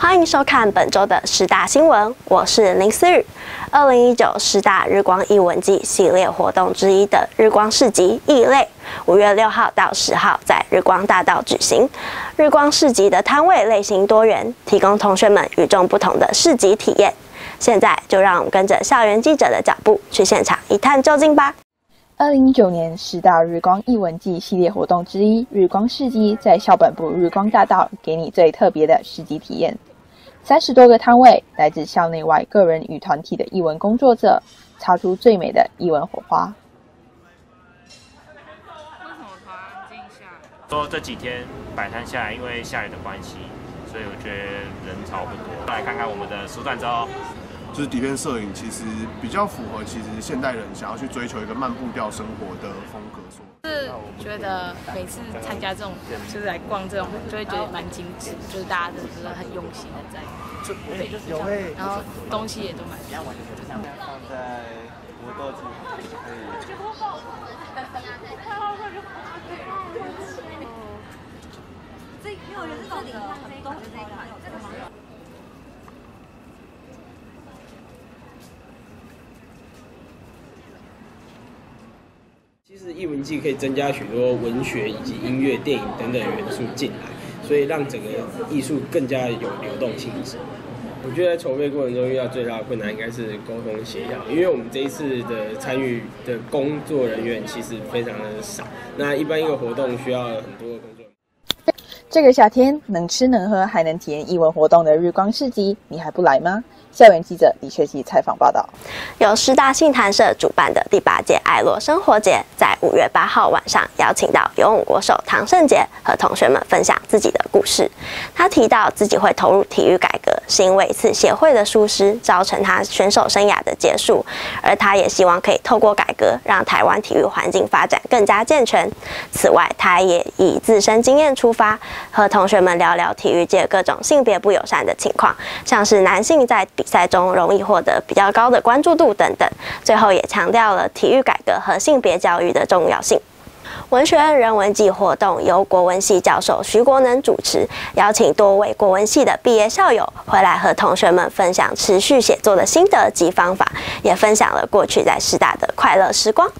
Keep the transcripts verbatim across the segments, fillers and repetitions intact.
欢迎收看本周的十大新闻，我是林思雨。二零一九十大日光艺文季系列活动之一的日光市集异类，五月六号到十号在日光大道举行。日光市集的摊位类型多元，提供同学们与众不同的市集体验。现在就让我们跟着校园记者的脚步，去现场一探究竟吧。 二零一九年十大日光艺文季系列活动之一日光市集，在校本部日光大道给你最特别的市集体验。三十多个摊位，来自校内外个人与团体的艺文工作者，擦出最美的艺文火花。 为什么突然安静下来？说这几天摆摊下来，因为下雨的关系，所以我觉得人潮不多。来看看我们的书展周。 就是底片摄影其实比较符合其实现代人想要去追求一个慢步调生活的风格。 是觉得每次参加这种就是来逛这种，就会觉得蛮精致，就是大家真的是很用心的在准备，然后东西也都蛮漂亮的。 放在磨豆机可以。 这因为我觉得这里看这一款，这一款这个蛮好。 其实艺文季可以增加许多文学以及音乐、电影等等元素进来，所以让整个艺术更加有流动性质。我觉得在筹备过程中遇到最大的困难应该是沟通协调，因为我们这一次的参与的工作人员其实非常的少，那一般一个活动需要很多的工作人员。 这个夏天能吃能喝还能体验艺文活动的日光市集，你还不来吗？校园记者李学习采访报道。 由师大信坛社主办的第八届爱乐生活节，在五月八号晚上邀请到游泳国手唐胜杰和同学们分享自己的故事。他提到自己会投入体育改革，是因为一次协会的疏失造成他选手生涯的结束，而他也希望可以透过改革，让台湾体育环境发展更加健全。此外，他也以自身经验出发，和同学们聊聊体育界各种性别不友善的情况，像是男性在比赛中容易获得比较高的关注度等等。最后也强调了体育改革和性别教育的重要性。文学院人文季活动由国文系教授徐国能主持，邀请多位国文系的毕业校友回来和同学们分享持续写作的心得及方法，也分享了过去在师大的快乐时光。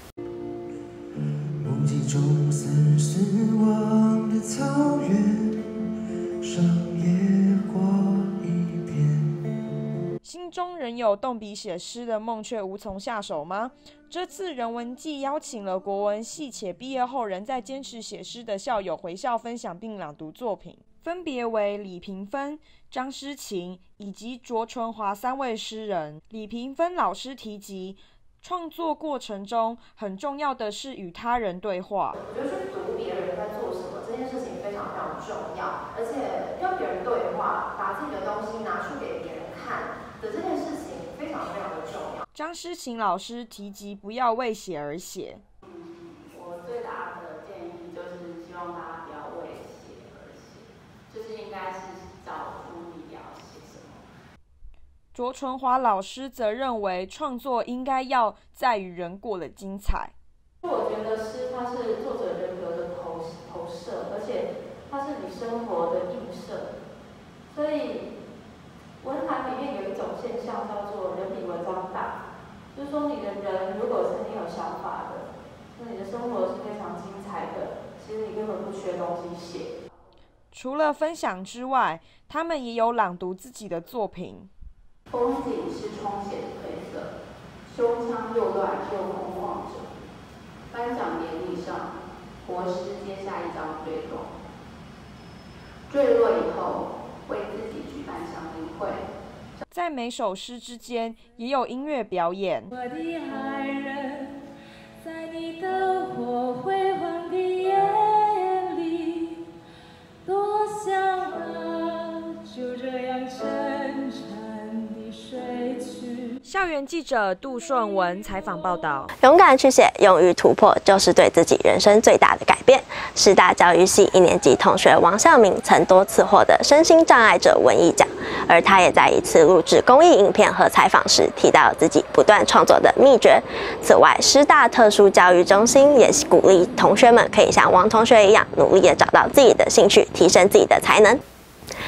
心中仍有动笔写诗的梦，却无从下手吗？这次人文季邀请了国文系且毕业后仍在坚持写诗的校友回校分享并朗读作品，分别为李平芬、张诗晴以及卓纯华三位诗人。李平芬老师提及，创作过程中很重要的是与他人对话。 我觉得去读别人在做什么这件事情非常非常重要，而且跟别人对话，把自己的东西拿出给别人看的这件事情非常非常的重要。 张诗晴老师提及不要为写而写。 嗯，我最大的建议就是希望大家不要为写而写，就是应该是找出你要写什么。 卓纯华老师则认为，创作应该要在于人过得精彩。 我觉得诗它是作者人格的投投射，而且它是你生活的映射，所以文坛里面有一种现象叫做人比文章大，就是说你的人如果是很有想法的，那你的生活是非常精彩的，其实你根本不缺东西写。 除了分享之外，他们也有朗读自己的作品。 风景是充血的褪色，胸腔又乱又空旷着。颁奖典礼上，国师接下一张坠落，坠落以后为自己举办相亲会。 在每首诗之间也有音乐表演。 我的爱人，在你灯火辉煌的夜里，多想啊，就这样沉沉地睡去。 校园记者杜顺文采访报道： 勇敢去写，勇于突破，就是对自己人生最大的改变。师大教育系一年级同学王孝明曾多次获得身心障碍者文艺奖，而他也在一次录制公益影片和采访时提到自己不断创作的秘诀。此外，师大特殊教育中心也鼓励同学们可以像王同学一样，努力地找到自己的兴趣，提升自己的才能。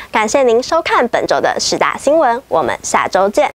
感谢您收看本周的十大新闻，我们下周见。